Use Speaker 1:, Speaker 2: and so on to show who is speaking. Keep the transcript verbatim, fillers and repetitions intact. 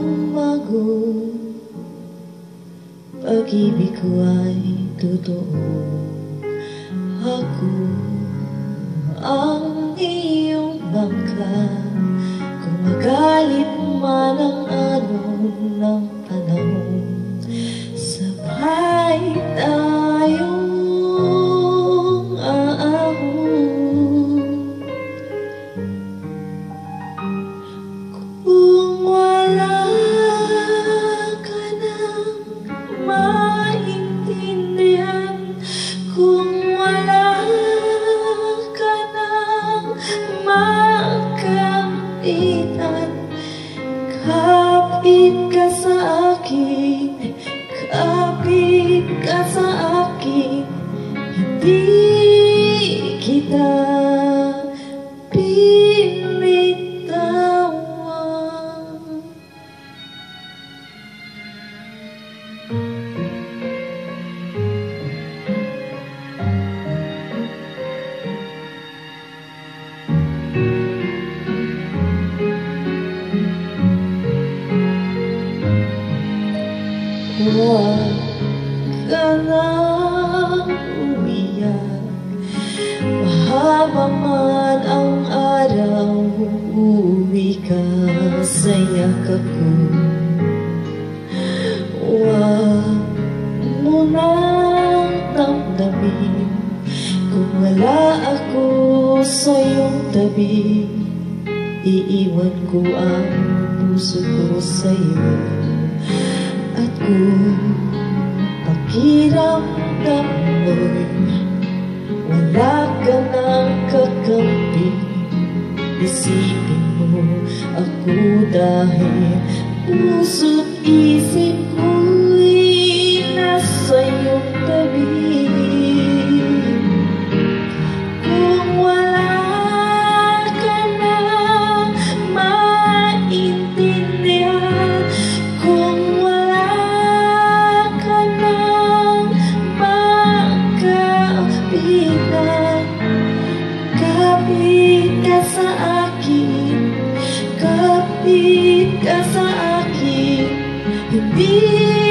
Speaker 1: bago, pag-ibig ko ay totoo. Ako ang iyong bangka, kung magalit man ang alon ng panahon, sabay tayong aahon. Kung wala ka nang maintindihan, kung wala ka nang makapitan, kapit ka sa akin, kapit ka sa akin, hindi kita binitawan. Huwag ka nang umiyak, mahaba man ang araw, uuwi ka sa yakap ko. Huwag mo nang damdamin kung wala ako sa iyong tabi, iiwan ko ang puso ko sa iyo. At kung pakiramdam mo'y wala ka nang kakampi, isipin mo ako dahil puso't isip ko'y nasa iyong tabi. Kung wala ka nang maintindihan, kung kapit ka sa akin, kapit ka sa akin, hindi